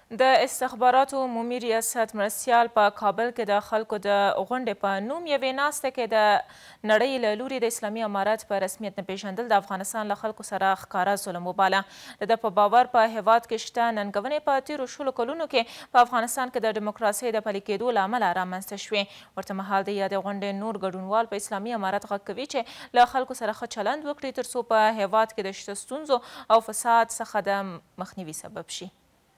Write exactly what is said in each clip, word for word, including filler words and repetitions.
د استخباراتو عمومي ریاست مرستیال په کابل کې د خلکو د غونډې په نوم یوې ناستې کې د نړۍ له لوري د اسلامي امارت په رسمیت نه پیژندل د افغانستان له خلکو سره ښکاره ظلم وباله. د ده په باور په هیواد کې شته ننګونې په تېرو شلو کلونو کې په افغانستان کې د ډیموکراسۍ د پلي کېدو له امله رامنځته شوې. ورته مهال د یادې غونډې نور ګډونوال په اسلامي امارت غږ کوي چې له خلکو سره ښه چلند وکړي تر څو په هیواد کې د شته ستونزو او فساد څخه د مخنیوي سبب شي.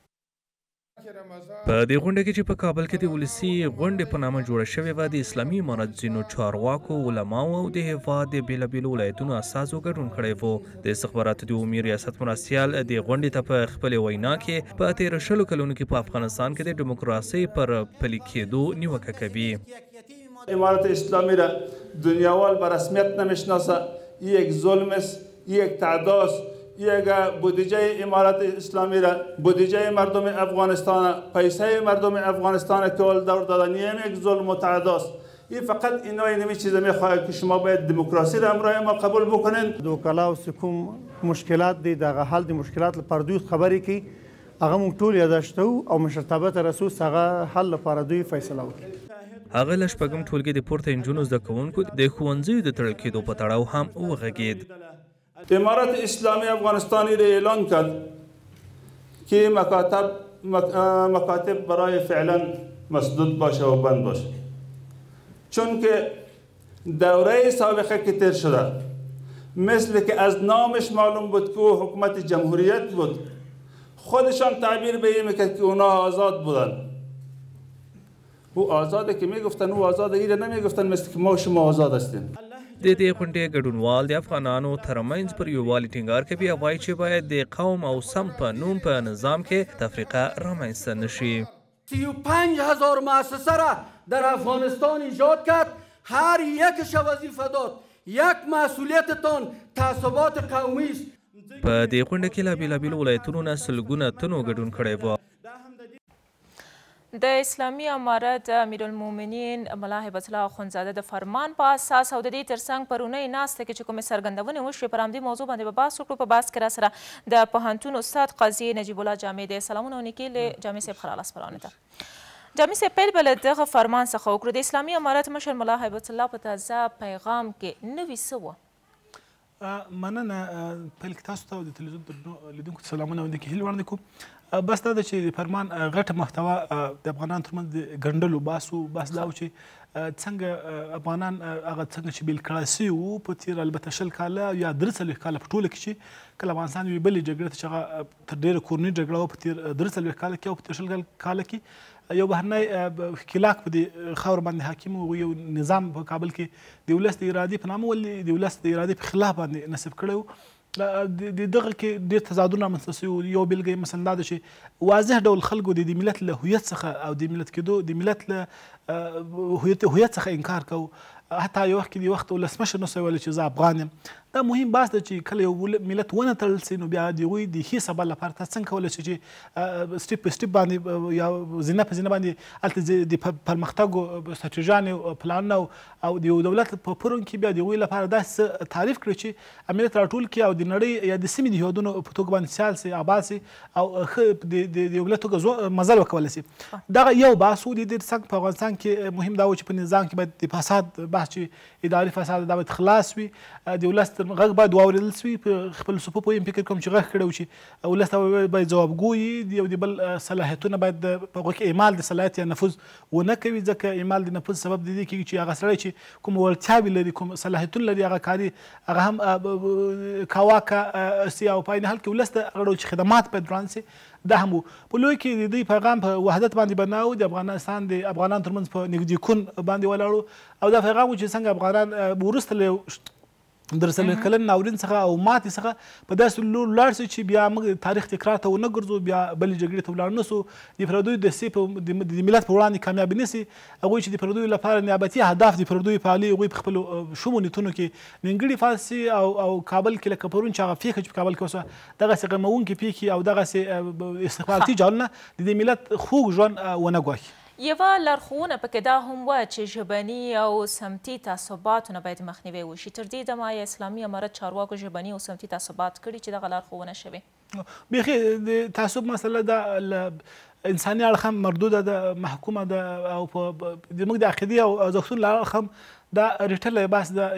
په دې غونډه کې چې په کابل کې د ولسي غونډې په نامه جوړه شوې وه د اسلامي امارت ځینو چارواکو علماو او د هیواد د بېلابېلو ولایتونو استازو ګډون کړی و. د استخباراتو د عمومي ریاست مرستیال دې غونډې ته په خپلې وینا کې په تېره شلو کلونو کې په افغانستان کې د ډیموکراسۍ پر پلي کېدو نیوکه کوي. امارت اسلامی را دنیاوال به رسمیت نمیشناسه. یک ظلم است، یک تعداست. یک بودجه امارت اسلامی را بودجه مردم افغانستان پیسه مردم افغانستان کول دور دادن یک ظلم و تعداست. این فقط اینای نمی چیز میخواد که شما باید دموکراسی را امرای ما قبول بکنین. دوکلا او سکوم مشکلات دي دغه حل د مشکلات لپاره دوی خبرې کوي هغه موږ ټول یاداشته او مشرتابه ته رسو هغه حل لپاره دوی فیصله وکړي. هغه له شپږم ټولګي د پورته نجونو زده کوونکو د ښوونځیو د تړل کېدو په تړاو هم وغږېد. امارت اسلامی افغانستانی را اعلان کرد که مکاتب مکاتب برای فعلا مسدود باشه و بند باشه، چون که دوره سابقه که تیر شده مثل که از نامش معلوم بود که حکومت جمهوریت بود، خودشان تعبیر به این میکرد که اونا آزاد بودن. او آزاده که میگفتن او آزاده، ایره نمیگفتن مثل که ما شما آزاد هستیم. د دې غونډې ګډونوال د افغانانو ترمنځ پر یووالي ټینګار کوي او وایي چې باید د قوم او سم په نوم په نظام کې تفریقه رامنځته نشي. سی و پنج هزار مؤسسه را در افغانستان ایجاد کرد، هر یکش وظیفه داد. یک مسئولیتتان تعصبات قومی است. په دې غونډه کې له بېلابېلو ولایتونو نه سلګونه تنو ګډون کړی و. د اسلامي امارت امیرالمؤمنین ملا هیبت الله اخندزاده د فرمان په اساس او د دې ترڅنګ پرونۍ ناستې کې چې کومې څرګندونې وشوې پر همدې موضوع باندې به بحث وکړو. په بحث کې راسره د پوهنتون استاد قاضي نجیب الله جامع دی. سلامونه او نیکې له جامع صاحب ښه راغلاست ته. جامع صاحب پیل به له دغه فرمان څخه وکړو. د اسلامي امارت مشر ملا هیبت الله په تازه پیغام کې نوي څه وه؟ مننه. پیل کې تاسو ته او د تلویزیون لیدونکو ته سلامونه او نیکې هیلې وړاندې کوم. بس دا ده چې د فرمان غټه محتوا د افغانانو ترمنځ د ګنډلو بحث و. بحث دا و چې څنګه افغانان هغه څنګه چې بیل کړای سوي وو په تېر البته شل کاله یا درې څلوېښت کاله په ټوله کې چې کله افغانستان یوې بلې جګړې ته چې هغه تر ډېره کورنۍ جګړه وه په تېر درې څلوېښت کاله کې او په تېر شل کاله کې یو بهرنی ښکېلاک په دې خاوره باندې حاکم و. یو نظام په کابل کې د ولس د ارادې په نامه ولې د ولس د ارادې په خلاف باندې نصب کړی و. د دغه کې ډېر تضادونه رامنځته سوي. یو بېلګه یې مثلا دا ده چې واضح ډول خلکو د دې ملت له هویت څخه او د ملت کېدو د ملت له هویت څخه انکار کوو. حتی یو وخت کې د وخت ولسمشر نسوی ویلی چې زه افغان یم. دا مهم بحث ده چې کله یو ملت ونه تړل سي نو بیا د هغوی د ښې سبا لپاره تاسو څنګه کولی شئ چې سټیپ په سټیپ باندې یا زینه په زینه باندې هلته د پرمختګو ستراتیژیانې پلانونه او د یو دولت په پرون کې بیا د هغوی لپاره داسې څه تعریف کړي چې امنیت راټول کړي او د نړۍ یا د سیمې د هېوادونو په توګه باندې سیال سي آباد سي او ښه د یو ملت توګه مزل وکولی سي. دغه یو بحث و. د دې څنګ په افغانستان کې مهم دا و چې په نظام کې باید د فساد بحث چې اداري فساد دا باید خلاص وي. د ولس غږ باید واورېدل سوي. په خپل صفوفو یم فکر کوم چې غږ کړی و چې ولس ته باید ځوابګوي د یو د بل صلاحیتونه باید په هغو کې اعمال د صلاحیت یا نفوذ ونه کوي، ځکه اعمال د نفوذ سبب د دې کېږي چې هغه سړی چې کوم وړتیاوې لري کوم صلاحیتونه لري هغه کاري هغه هم کاواکه سي او په عین حال کې ولس ته هغه ډول چې خدمات باید وړاندې سي. دا هم و. په لوی کې د دوی پیغام په وحدت باندې بنا و. د افغانستان د افغانانو ترمنځ په نږدې کون باندې ولاړ و او دا پیغام و چې څنګه افغانان وروسته له در څلوېښت کلن ناورین څخه او ماتې څخه په داسې لور لاړ سي چې بیا موږ تاریخ تکرار ته ونه ګرځو، بیا بلې جګړې ته ولاړ نه سو، د پردیو دسیسې په د ملت په وړاندې کامیابي نه سي. هغوی چې د پردیو لپاره نیابتي اهداف د پردیو پالي هغوی په خپلو شومو نیتونو کې نیمګړي پاتې سي او او کابل کې لکه پرون چې هغه پېښه چې په کابل کې وسوه دغسې غموونکې پېښې او دغسې استخباراتي جالونه د دې ملت خوږ ژوند ونه ګواښي. یوه لارښوونه پکې دا هم وه چې ژبني او سمتي تعصباتو نه باید مخنیوی وشي. تر دې دمه آیا اسلامي امارت چارواکو ژبني او سمتي تعصبات کړي چې دغه لارښوونه شوې؟ بیخي د تعصب مسله دا انساني اړخ هم مردوده ده محکومه ده او زموږ د عقیدې او ارزښتونو له اړخ هم دا ریټلی بحث ده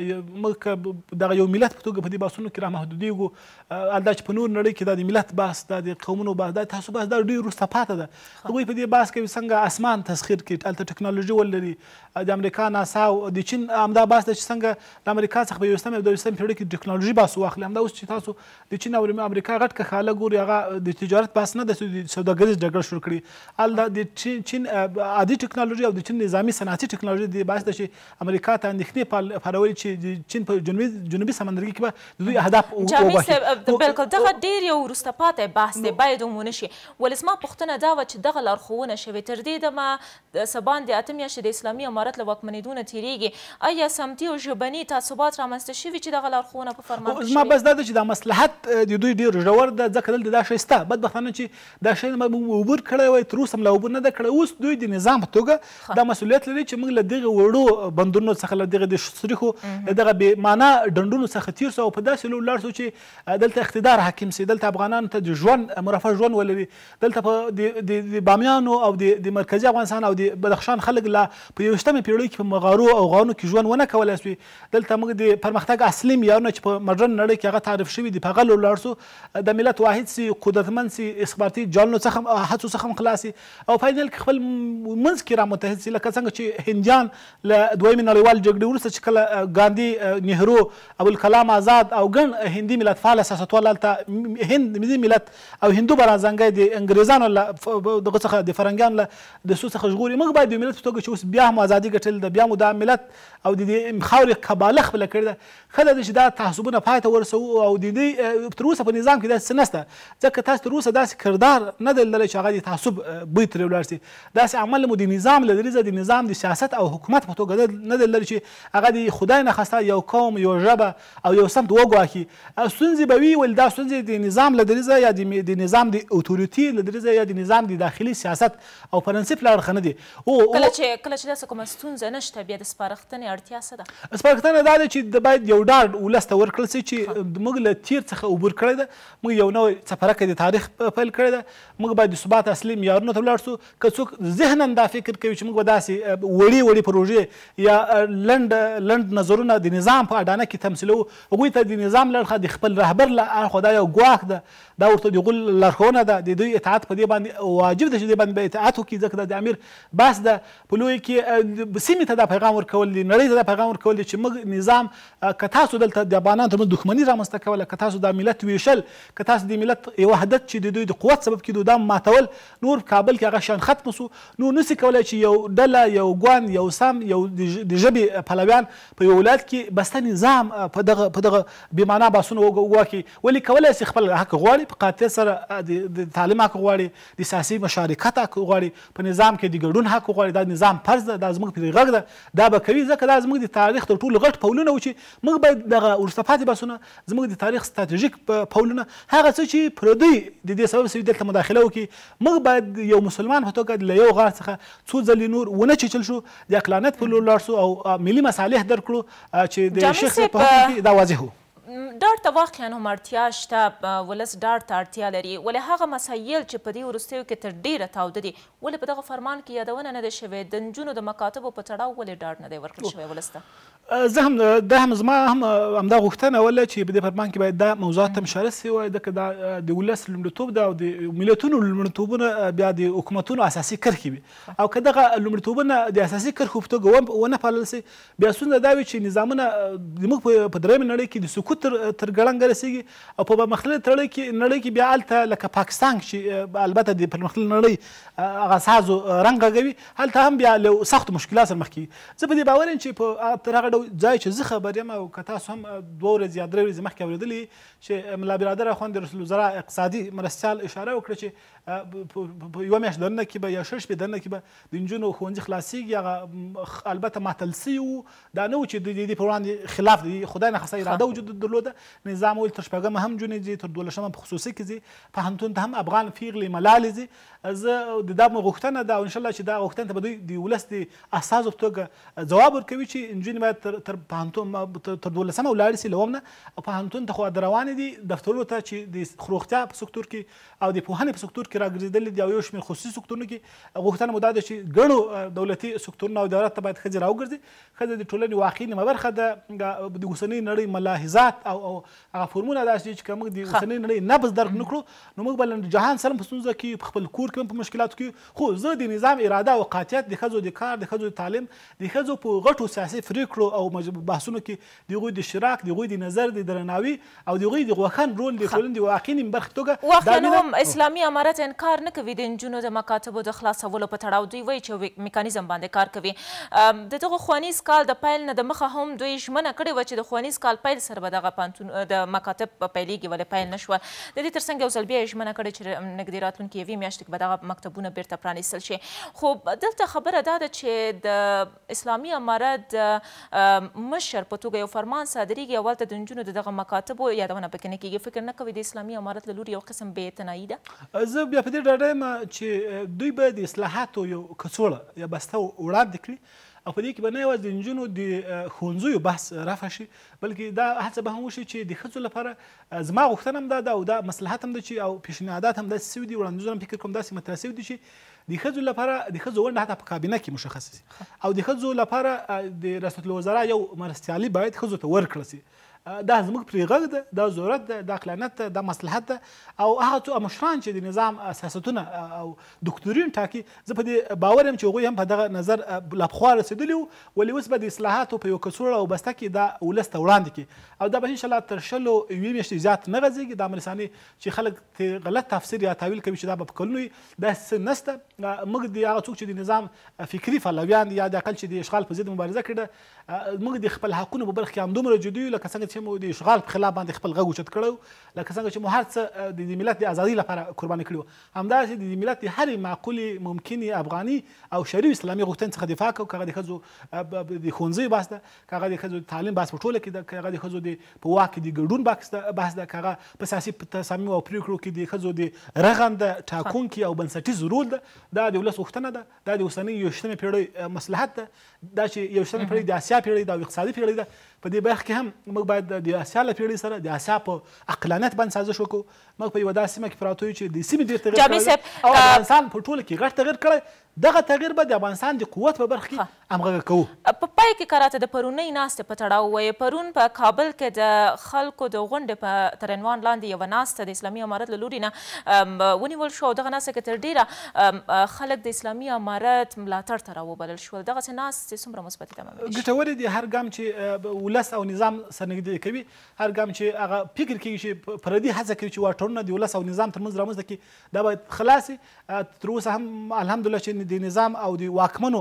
موږ دغه یو ملت په توګه په دې بحثونو کې رامحدودېږو دا چې په نور نړۍ کې دا د ملت بحث دا د قومونو بحث دا تعصب بحث دا ډېر وروسته پاته ده هغوی په دې بحث کوي څنګه اسمان تسخیر کړي هلته ټکنالوژي ولري د امریکا ناسا او د چین همدا بحث ده چې څنګه د امریکا څخه په یوولسمې او دویمه پېړۍ کې ټکنالوژي بحث واخلي همدا اوس چې تاسو د چین او امریکا غټ کښاله ګوري هغه د تجارت بحث نه ده د سوداګریز جګړه شروع کړي هلته د چین عادي ټکنالوژي او د چین نظامي صنعتي ټکنالوژي د باعث ده چې امریکا ته اندېښنې پارولي چې د چین په جنوبي جنوبي سمندرګي کې به د دوی اهداف وباښي بلکل دغه ډېر یو وروسته پاتی بحث دی باید ومونه شي ولې زما پوښتنه دا وه چې دغه لارښوونه شوې تر دې دمه څه باندې اته میاشتې د اسلامي امارت له واکمنېدو نه تېرېږي آیا سمتي او ژبني تعصبات رامنځته شوي چې دغه لارښوونه په فرمان کې زما بس دا ده چې دا مصلحت د دوی ډېر ژور ده ځکه دلته دا شی شته بدبختانه چې دا شی موږ عبور کړی وای تر اوسه هم لا عبور نه ده کړی اوس دوی د نظام په توګه دا مسؤلیت لري چې موږ له دغه وړو بندونو څخه له دغه د صریحو دغه بې معنا ډنډونو څخه تېر سو او په داسې لور لاړ سو چې دلته اقتدار حاکم سي دلته افغانانو ته د ژوند مرفه ژوند ولري دلته په د بامیانو او د مرکزي افغانستان او د بدخشان خلک لا په یوویشتمې پېړۍ کې په مغارو او غارونو کې ژوند ونه کولی سوي دلته موږ د پرمختګ اصلي معیارونه چې په مډرن نړۍ کې هغه تعریف شوي دي په هغه لور لاړ سو د ملت واحد سي قدرتمند سي استخباراتي جالونو څخه هڅو څخه هم خلاص سي او فاینل کې خپل منځ کې رامتحد سي لکه څنګه چې هندیان له دویمې نړیوال جګړې وروسته چې کله ګاندي نهرو ابوالکلام آزاد او ګڼ هندي ملت فعال سیاستوال هلته هند ملي ملت او هندو به رازنګی د انګریزانو له دغه څخه د فرنګیانو له د سو څخه ژغوري موږ باید د ملت په توګه چې اوس بیا هم ازادي ګټلې ده بیا مو دا ملت او د دې خاورې قباله خپله کړې ده ښه ده چې دا تعصبونه پای ته ورسوو او د دې تر اوسه په نظام کې داسې څه نشته ځکه تاسو تر اوسه داسې کردار نه دی لیدلی چې هغه د تعصب بوی ترې ولاړ شي داسې عمل مو د نظام له دریځه د نظام د سیاست او حکومت په توګه نه دی لیدلی چې هغه د خدای نه خواسته یو قوم یو ژبه او یو سمت وګواښي ستونزې به وي ولې دا ستونزې د نظام له دریځه یا د نظام د اتوریټي له دریځه یا د نظام د داخلي سیاست او پرنسپ له اړخه نه دي کله چې کله چې داسې کومه ستونزه نشته بیا د سپارښتنې اړتیا څه ده سپارښتنه دا ده چې باید یو ډاډ ولس ته ورکړل شي چې موږ له تیر څخه عبور کړی ده موږ یو نوی څپرکی د تاریخ پیل کړی ده موږ باید د ثبات اصلي معیارونو ته ولاړ شو که څوک ذهنا دا فکر کوي چې موږ به داسې وړې وړې پروژې یا لنډ لنډ نظرونه د نظام په اډانه کې تمثیلوو هغوی ته د نظام له اړخه د خپل رهبر له اړخه دا یو ګواښ ده دا ورته د هغوی لارښوونه ده د دوی اطاعت په دې باندې واجب ده چې دې باندې به اطاعت وکړي ځکه دا د امیر بحث ده په لوی کې سیمې ته دا پیغام ورکول دي نړۍ ته دا پیغام ورکول دي چې موږ نظام که تاسو دلته د افغانانو ترمنځ دښمني رامنځته کوله که تاسو دا ملت ویشل که تاسو د ملت یو وحدت چې د دوی د قوت سبب کېدو دا ماتول نور کابل کې هغه شان ختم سو نور نسي کولی چې یو ډله یو ګوند یو سم یو د ژبې پلویان په یو ولایت کې بسته نظام په دغه په دغه بېمعنا بحثونه وګواکي ولې کولی سي خپل حق غواړي په قاطع سره د تعلیم حق غواړي د سیاسي مشارکت حق غواړي په نظام کې د ګډون حق غواړي دا نظام فرض ده دا زموږ پرې غږ ده دا به کوي ځکه دا زموږ د تاریخ تر ټولو غټ پولونه و چې موږ باید دغه وروسته پاتې بحثونه زموږ د تاریخ ستراتیژیک پولونه هغه څه چې پردوی د دې سبب سوي دلته مداخله وکړي موږ باید یو مسلمان په توګه له یو غار څخه څو ځلې نور ونه چیچل شو د عقلانیت په لور لاړ سو او ملي مصالح درک کړو چې د شیخ په حکم کې دا واضح و ډاډ ته واقعا هم اړتیا شته ولس ډاډ ته اړتیا لري ولې هغه مسایل چې په دې وروستیو کې تر ډیره تاوده دي ولې په دغه فرمان کې یادونه نه ده شوې د نجونو د مکاتبو په تړاو ولې ډاډ نه دی ورکړل شوی ولس ته زه هم دا هم زما هم همدا غوښتنه وله چې په دې فرمان کې باید دا موضوعات هم اشاره سوی وای ځکه دا د ولس لومړیتوب ده او د ملتونو لومړیتوبونه بیا د حکومتونو اساسي کرښې وي او که دغه لومړیتوبونه د اساسي کرښو په توګه ونه پالل سي بیا ستونزه دا وي چې نظامونه زموږ په درېیمه نړۍ کې د سقوط تر ګړنګه رسېږي او په پرمختللې نړۍ کې نړۍ کې بیا هلته لکه پاکستان چې البته د پرمختللې نړۍ هغه سازو رنګ غږوي هلته هم بیا له سختو مشکلات سره مخ کېږي زه په دې باور یم چې په تر هغه ځای چې زه خبر یم او که تاسو هم دوه ورځې یا درې ورځې مخکې اورېدلي چې ملا برادر اخوند رسول الوزرا اقتصادي مرستیال اشاره وکړه چې په یوه میاشت دننه کې به یا شل شپې دننه کې به د نجونو ښوونځي خلاصېږي هغه البته ماتل سوي وو دا نه و چې د دې په وړاندې خلاف د خدای ناخواسته اراده وجود درلوده نظام ویل تر شپږمه هم نجونې ځي تر دولسمه په خصوصي کې ځي پوهنتون ته هم افغان پیغلې ملالې ځي زه د دا غوښتنه ده او انشاءالله چې دا غوښتنې ته به دوی د ولس د اساسو په توګه ځواب ورکوي چې نجونې باید تر پوهنتون تر دولسمه ولاړ سي له اوم نه او پوهنتون ته خو د روانې دي دفترونو ته چې د روغتیا په سکتور کې او د پوهنې په سکتور کې راګرځېدلې دي او یو شمېر خصوصي سکتورونو کې غوښتنه مو دا ده چې ګڼو دولتي سکتورونه او دولت ته باید ښځې راوګرځي. ښځه د ټولنې واقعي نیمه برخه ده. د اوسنۍ نړۍ ملاحظات او هغه فورمونه داسې دي چې که موږ د اوسنۍ نړۍ نبض درک نه کړو نو موږ به له جهان سره په ستونزه کې په خپل کور کې هم په مشکلاتو کې. خو زه د نظام اراده او قاطعیت د ښځو د کار د ښځو د تعلیم د ښځو په غټو سیاسي پرېکړو او بحثونو کې د هغوی د اشتراک د هغوی د نظر د درناوي او د هغوی د غوښن رول د ټولنې د واقعي نیمه برخې توګه واقعا هم اسلامي امارت انکار نه کوي د نجونو د مکاتبو د خلاصولو په تړاو. دوی وایي چې میکانیزم باندې کار کوي. د دغه ښوونیز کال د پیل نه دمخه هم دوی ژمنه کړې وه چې د ښوونیز کال پیل سره به دغه پوهنتون د مکاتب پیلېږي ولې پیل نه شوه. د دې تر څنګ یو ځل بیا یې ژمنه کړې چې نږدې راتلونکي یوې میاشتې کې به دغه مکتبونه بیرته پرانیستل شي. خو دلته خبره دا ده چې د اسلامي امارت مشر په توګه یو فرمان صادریږي او هلته د نجونو د دغه مکاتبو یادونه پکې نه کېږي. فکر نه کوي د اسلامي امارت له لوري یو قسم بې اعتنایي ده؟ زه بیا په دې ډاډه یم چې دوی به د اصلاحاتو یو کڅوړه یا بسته وړاندې کړي او په دې کې به نه یوازې د نجونو د ښوونځیو بحث رفع شي بلکې دا هڅه به هم وشي چې د ښځو لپاره زما غوښتنه هم دا ده او دا مصلحت هم ده چې او پیشنهادات هم داسې سوي دي وړاندیزونه هم فکر کوم داسې مطرح سوي دي چې د ښځو لپاره د ښځو ونډه حتی په کابینه کې مشخصه سي او د ښځو لپاره د ریاست الوزرا یو مرستیالي باید ښځو ته ورکړل سي. دا زموږ پرې غږ ده، دا ضرورت ده، دا عقلانیت ده، دا مصلحت ده او هغه څو مشران چې د نظام سیاستونه او دکتورین ټاکي زه په دې باور یم چې هغوی هم په دغه نظر لا پخوا رسېدلي وو ولې اوس به د اصلاحاتو په یو کڅوړه او بسته کې دا ولس ته وړاندې کړي او دا به انشاءالله تر شلو یوې میاشتې زیات نه غځېږي. دا ملسانې چې خلک ته غلط تفسیر یا تاویل کوي چې دا به په کلونو وي داسې څه نشته. موږ د هغه څوک چې د نظام فکري پلویان یا د اقل چې د اشغال په ضد مبارزه کړې ده موږ د خپل حقونو په برخه کې همدومره جدي یو لکه څنګه چې مو د اشغال په خلاف باندې خپل غږ اوچت کړی و لکه څنګه چې مو هر څه د ملت د ازادۍ لپاره قرباني کړي وو همداسې د ملت د هرې معقولې ممکنې افغاني او شرعي اسلامي غوښتنې څخه دفاع کوو. که هغه د ښځو د ښوونځیو بحث ده، که هغه د ښځو د تعلیم بحث په ټوله کې ده، که هغه د ښځو د په واک کې د ګډون بحث ده، که هغه په سیاسي تصامیمو او پرېکړو کې د ښځو د رغنده ټاکونکي او بنسټیز رول ده. دا د ولس غوښتنه ده، دا د اوسنۍ یوویشتمې پېړۍ مصلحت ده. دا چې یوویشتمې پېړۍ د اسیا پېړۍ ده او اقتصادي پېړۍ ده په دې برخه کې هم موږ باید د اسیا له پېړۍ سره د اسیا په عقلانیت باندې سازش وکړو. موږ په یوه داسې سیمه کې پراته یو چې د سیمې ډېر تغیر کړی او افغانستان په ټوله کې غټ تغیر کړی. دغه تغیر به د افغانستان د قوت په برخه کې همغږي کوو. په پای کې که راته د پرونۍ ناستې په تړاو ووایې، پرون په کابل کې د خلکو د غونډې په تر عنوان لاندې یوه ناسته د اسلامي امارت له لوري نه ونیول شو او دغه ناسته کې تر ډېره خلک د اسلامي امارت ملاتړ ته راوبلل شول. دغسې ناستې څومره مثبتې تمامېدای شي؟ ګټورې دي. هر ګام چې ولس او نظام سره نږدې کوي، هر ګام چې هغه فکر کوي چې پردي هڅه کوي چې واټنونه د ولس او نظام ترمنځ رامنځته کړي دا باید خلاص شي. تر اوسه هم الحمدلله چې د نظام او د واکمنو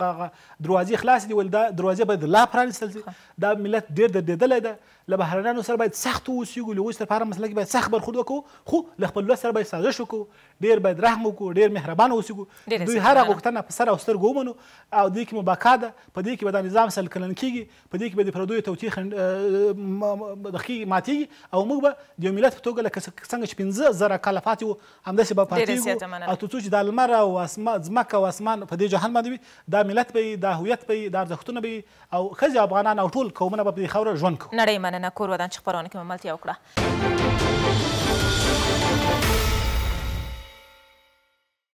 دروازې خلاصې دي ول دا دروازې باید لا پرانیستل شي. دا ملت ډېر دردېدلی ده. له بهرنیانو سره باید سخت واوسېږو، له هغوی سره په هره مسله کې باید سخت برخورد وکړو خو له خپل ولس سره باید سازش وکړو، ډېر باید رحم وکړو، ډېر مهربانه واوسېږو. دوی هره غوښتنه په سر او سترګو ومنو او دې کې مباکا ده. په دې کې به دا نظام سل کلن کېږي، په دې کې به د پردیو توطیې ماتېږي او موږ به د یو ملت په توګه لکه څنګه چې پنځه زره کاله پاتې وو همداسې به پاتېږو او تر څو چې دا لمر او ځمکه او اسمان په دې جهان باندې وي دا ملت به وي، دا هویت به وي، دا ارزښتونه به وي او ښځې افغانان او ټول قومونه به په دې خاوره ژوند کوو. نړۍ مننه. کور ودان چې خپرونه کې مو ملتیا وکړه.